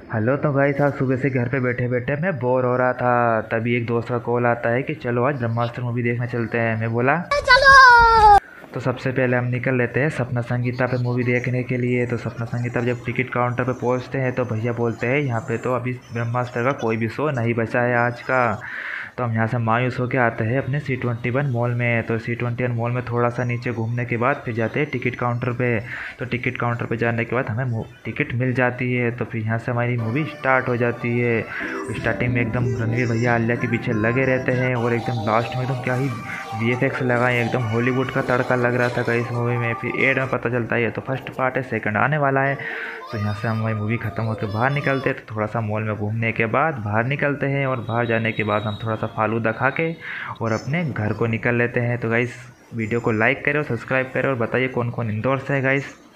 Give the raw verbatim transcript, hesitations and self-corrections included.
Hello. तो भाई साहब सुबह से घर पे बैठे बैठे मैं बोर हो रहा था, तभी एक दोस्त का कॉल आता है कि चलो आज ब्रह्मास्त्र मूवी देखने चलते हैं। मैं बोला चलो। तो सबसे पहले हम निकल लेते हैं सपना संगीता पे मूवी देखने के लिए। तो सपना संगीता पे जब टिकट काउंटर पे पहुंचते हैं तो भैया बोलते हैं यहाँ पे तो अभी ब्रह्मास्त्र का कोई भी शो नहीं बचा है आज का। तो हम यहाँ से मायूस होकर आते हैं अपने सी ट्वेंटी वन मॉल में। तो सी ट्वेंटी वन मॉल में थोड़ा सा नीचे घूमने के बाद फिर जाते हैं टिकट काउंटर पे। तो टिकट काउंटर पे जाने के बाद हमें टिकट मिल जाती है। तो फिर यहाँ से हमारी मूवी स्टार्ट हो जाती है। स्टार्टिंग में एकदम रणवीर भैया आलिया के पीछे लगे रहते हैं और एकदम लास्ट में एकदम क्या ही वी एफ एक्स लगाए, एकदम हॉलीवुड का तड़का लग रहा था इस मूवी में। फिर एड में पता चलता है ये तो फर्स्ट पार्ट है, सेकंड आने वाला है। तो यहाँ से हमारी मूवी ख़त्म होकर बाहर निकलते हैं। तो थोड़ा सा मॉल में घूमने के बाद बाहर निकलते हैं और बाहर जाने के बाद हम थोड़ा सा फालूदा खा के और अपने घर को निकल लेते हैं। तो गाइस वीडियो को लाइक करें और सब्सक्राइब करें और बताइए कौन कौन इंदौर से है गाइस।